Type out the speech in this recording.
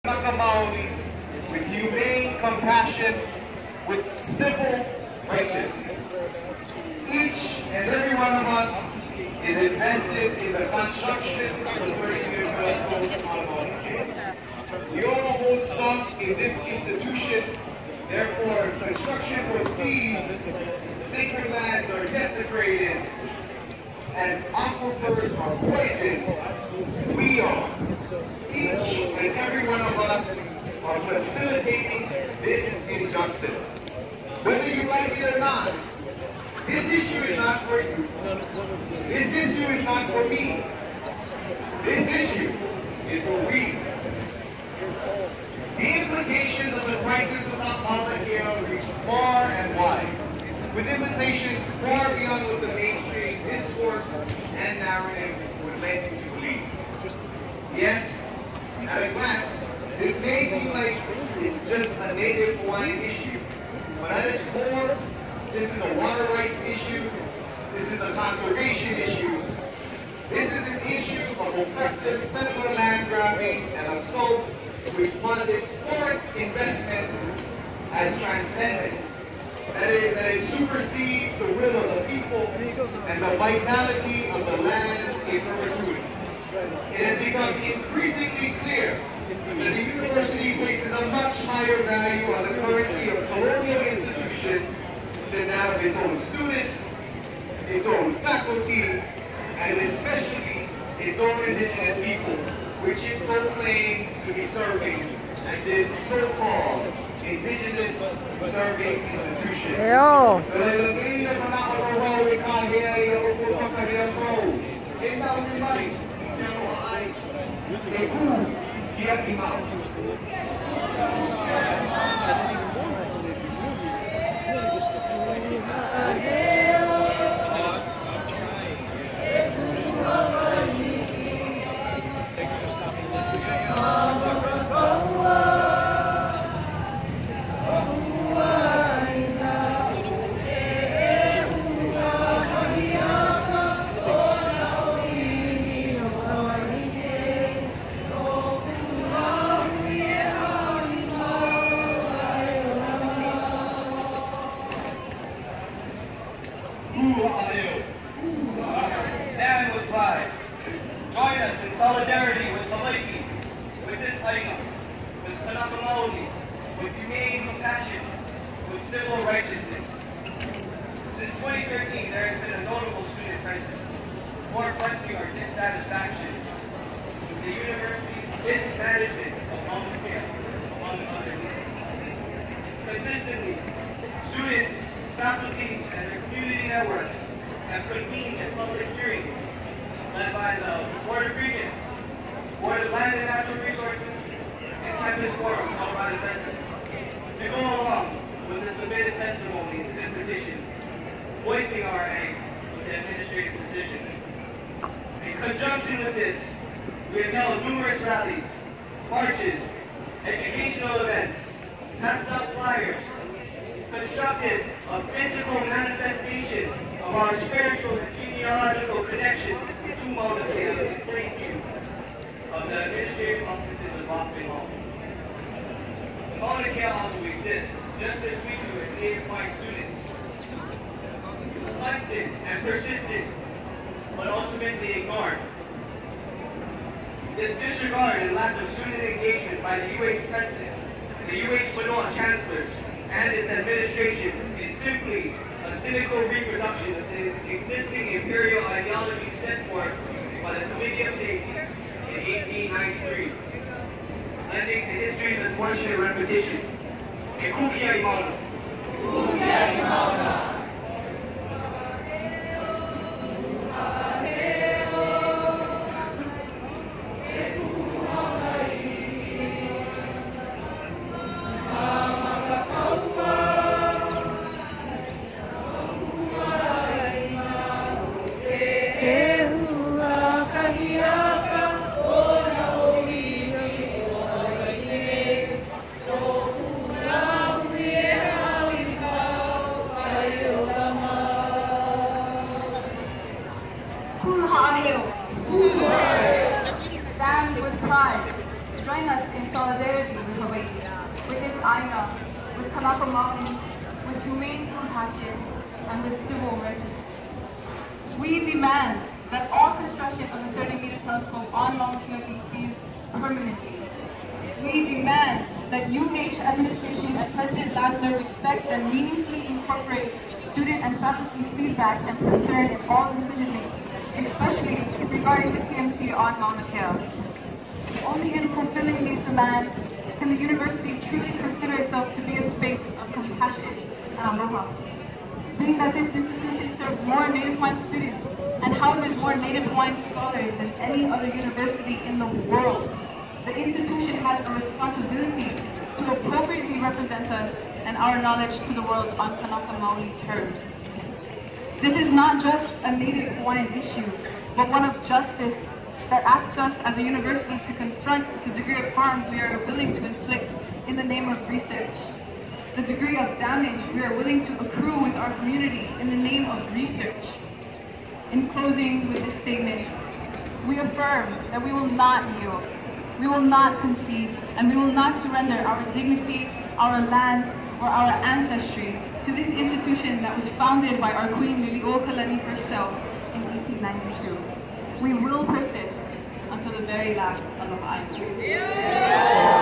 Mauna with humane compassion, with civil righteousness. Each and every one of us is invested in the construction of the 30 universal on Mauna. We all hold stock in this institution, therefore construction proceeds, sacred lands are desecrated, and aquifers are poisoned. We are, each and every one of us, are facilitating this injustice. Whether you like it or not, this issue is not for you. This issue is not for me. This issue is for we. The implications of the crisis of Mauna reach far and wide, with implications far beyond what the mainstream discourse and narrative would lead you to believe. Yes, at a glance, this may seem like it's just a native Hawaiian issue, but at its core, this is a water rights issue, this is a conservation issue, this is an issue of oppressive settler land grabbing and assault which posits foreign investment as transcendent. That is, that it supersedes the will of the people and the vitality of the land in perpetuity. It has become increasingly clear that the university places a much higher value on the currency of colonial institutions than that of its own students, its own faculty, and especially its own indigenous people, which it so claims to be serving at this so-called indigenous serving institution. Stand with pride. Join us in solidarity with Hawaii, with this Aina, with Kanaka, with humane compassion, with civil righteousness. Since 2013, there has been a notable student crisis, forefronting our dissatisfaction with the university's mismanagement of Mauna, among other reasons. Consistently, students, faculty, and their community networks have convened at public hearings led by the Board of Regents, Board of Land and Natural Resources, and campus forums held by the president to go along with the submitted testimonies and petitions, voicing our angst with the administrative decisions. In conjunction with this, we have held numerous rallies, marches, educational events, passed out flyers, constructed a physical manifestation of our spiritual and genealogical connection to Mauna Kea in plain view of the administrative offices of Bachman Hall. Mauna Kea also exists, just as we do as Native Hawaiian students. Constant and persistent, but ultimately ignored. This disregard and lack of student engagement by the UH President, the UH Manoa Chancellors, and its administration is simply a cynical reproduction of the existing imperial ideology set forth by the Committee of Safety in 1893, lending to history's unfortunate repetition. E kukia i Mauna. Kukia i Mauna. with this aina, with kanaka maoli, with humane compassion, and with civil righteousness. We demand that all construction of the 30-meter telescope on Mauna Kea be ceased permanently. We demand that UH administration and President Lassner respect and meaningfully incorporate student and faculty feedback and concern in all decision making, especially regarding the TMT on Mauna Kea. Only in fulfilling these demands can the university truly consider itself to be a space of compassion and aloha. Being that this institution serves more Native Hawaiian students and houses more Native Hawaiian scholars than any other university in the world, the institution has a responsibility to appropriately represent us and our knowledge to the world on Kanaka Maoli terms. This is not just a Native Hawaiian issue, but one of justice that asks us as a university to confront the degree of harm we are willing to inflict in the name of research, the degree of damage we are willing to accrue with our community in the name of research. In closing with this statement, we affirm that we will not yield, we will not concede, and we will not surrender our dignity, our lands, or our ancestry to this institution that was founded by our Queen Liliuokalani herself in 1892. We will persist until the very last aloha.